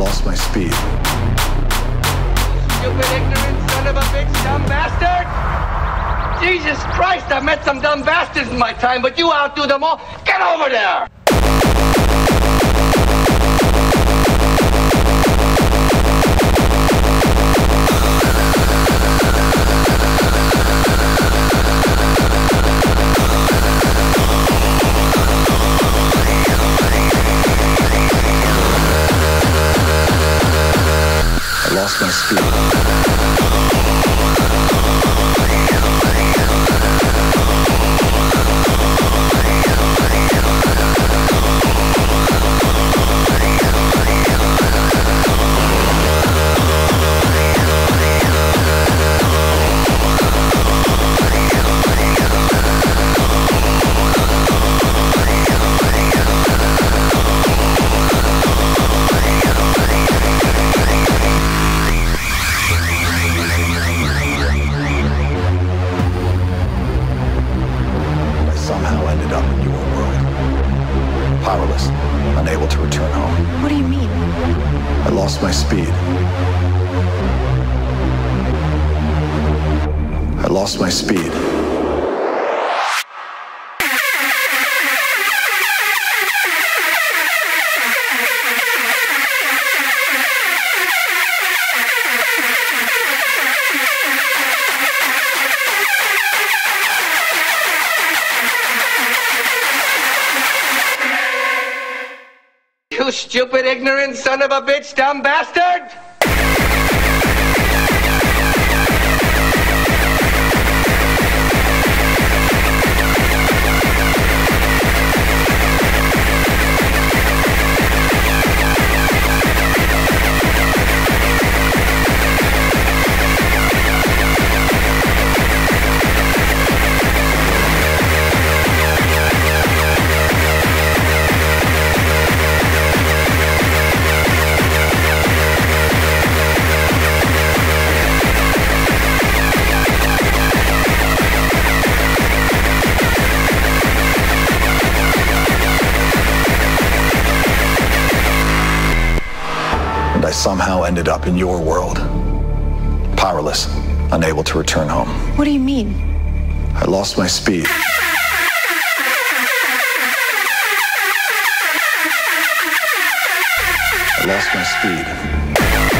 lost my speed. Stupid, ignorant son of a bitch, dumb bastard! Jesus Christ, I've met some dumb bastards in my time, but you outdo them all. Get over there! I lost my speed. Somehow ended up in your world. Powerless, unable to return home. What do you mean? I lost my speed. I lost my speed. You stupid, ignorant son of a bitch, dumb bastard! I somehow ended up in your world. Powerless, unable to return home. What do you mean? I lost my speed. I lost my speed.